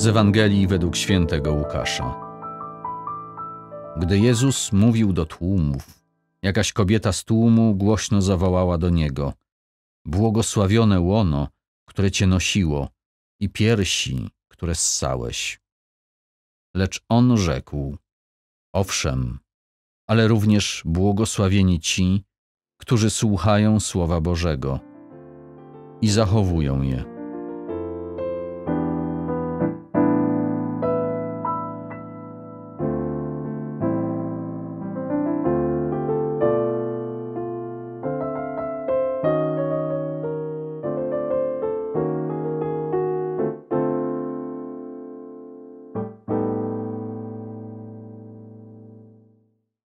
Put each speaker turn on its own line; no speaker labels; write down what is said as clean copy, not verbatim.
Z Ewangelii według świętego Łukasza. Gdy Jezus mówił do tłumów, jakaś kobieta z tłumu głośno zawołała do Niego: błogosławione łono, które Cię nosiło, i piersi, które ssałeś. Lecz On rzekł: owszem, ale również błogosławieni ci, którzy słuchają Słowa Bożego i zachowują je.